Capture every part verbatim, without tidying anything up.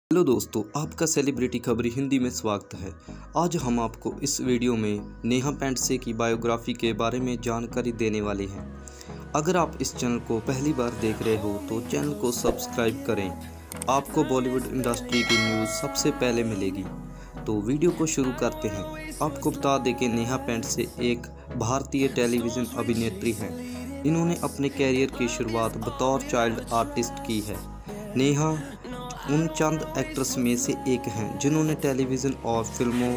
Hello दोस्तों, आपका celebrity खबरी हिंदी में स्वागत है। आज हम आपको इस वीडियो में नेहा पेंडसे की बायोग्राफी के बारे में जानकारी देने वाले हैं। अगर आप इस चैनल को पहली बार देख रहे हो तो चैनल को सब्सक्राइब करें, आपको बॉलीवुड इंडस्ट्री की न्यूज़ सबसे पहले मिलेगी। तो वीडियो को शुरू करते हैं। आपको बता दें कि नेहा पेंडसे एक भारतीय टेलीविज़न अभिनेत्री हैं। इन्होंने अपने कैरियर की शुरुआत बतौर चाइल्ड आर्टिस्ट की है। नेहा उन चंद एक्ट्रेस में से एक हैं जिन्होंने टेलीविज़न और फिल्मों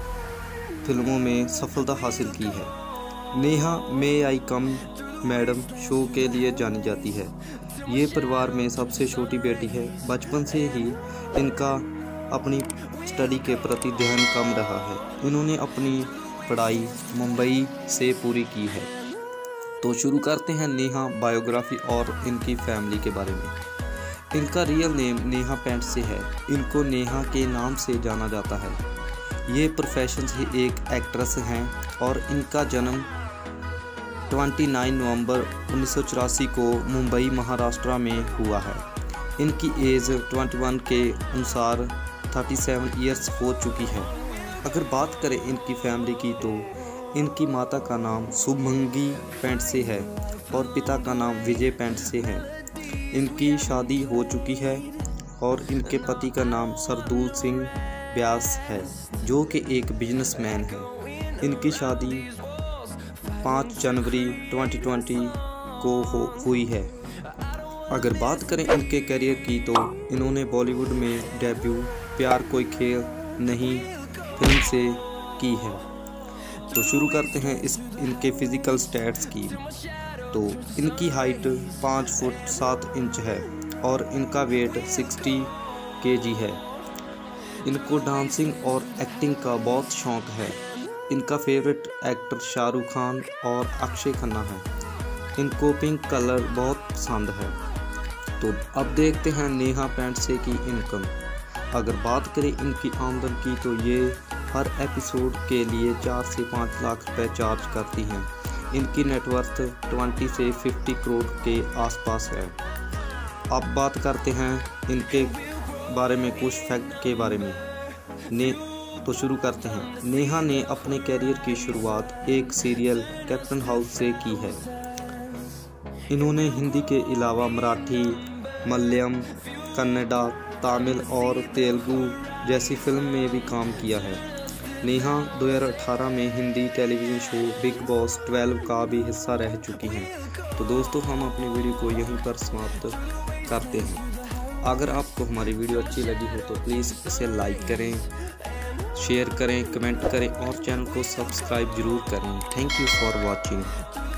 फिल्मों में सफलता हासिल की है। Neha may I come madam show के लिए जानी जाती है। ये परिवार में सबसे छोटी बेटी है। बचपन से ही इनका अपनी स्टडी के प्रति ध्यान कम रहा है। इन्होंने अपनी पढ़ाई मुंबई से पूरी की है। तो शुरू करते हैं नेहा बायोग्राफी और इनकी फैमिली के बारे में। इनका रियल नेम नेहा पेंडसे है। इनको नेहा के नाम से जाना जाता है। ये प्रोफेशन से एक एक्ट्रेस हैं और इनका जन्म उनतीस नवंबर उन्नीस सौ चौरासी को मुंबई महाराष्ट्र में हुआ है। इनकी एज इक्कीस के अनुसार सैंतीस इयर्स हो चुकी है। अगर बात करें इनकी फैमिली की तो इनकी माता का नाम शुभंगी पेंडसे है और पिता का नाम विजय पेंडसे है। इनकी शादी हो चुकी है और इनके पति का नाम सरदूल सिंह व्यास है जो कि एक बिजनेसमैन है। इनकी शादी पाँच जनवरी दो हज़ार बीस को हो हुई है। अगर बात करें इनके करियर की तो इन्होंने बॉलीवुड में डेब्यू प्यार कोई खेल नहीं फिल्म से की है। तो शुरू करते हैं इस इनके फिजिकल स्टैट्स की। तो इनकी हाइट पाँच फुट सात इंच है और इनका वेट साठ केजी है। इनको डांसिंग और एक्टिंग का बहुत शौक है। इनका फेवरेट एक्टर शाहरुख खान और अक्षय खन्ना है। इनको पिंक कलर बहुत पसंद है। तो अब देखते हैं नेहा पेंडसे की इनकम। अगर बात करें इनकी आमदन की तो ये हर एपिसोड के लिए चार से पाँच लाख रुपए चार्ज करती हैं। इनकी नेटवर्थ बीस से पचास करोड़ के आसपास है। अब बात करते हैं इनके बारे में कुछ फैक्ट के बारे में। ने तो शुरू करते हैं। नेहा ने अपने कैरियर की शुरुआत एक सीरियल कैप्टन हाउस से की है। इन्होंने हिंदी के अलावा मराठी, मलयालम, कन्नड़ा, तमिल और तेलुगु जैसी फिल्म में भी काम किया है। नेहा दो हज़ार अठारह में Hindi television show Bigg Boss बारह का भी हिस्सा रह चुकी हैं। तो दोस्तों, हम अपनी वीडियो को यहीं पर समाप्त करते हैं। अगर आपको हमारी वीडियो अच्छी लगी हो तो प्लीज़ इसे लाइक करें, शेयर करें, कमेंट करें और चैनल को सब्सक्राइब ज़रूर करें। Thank you for watching.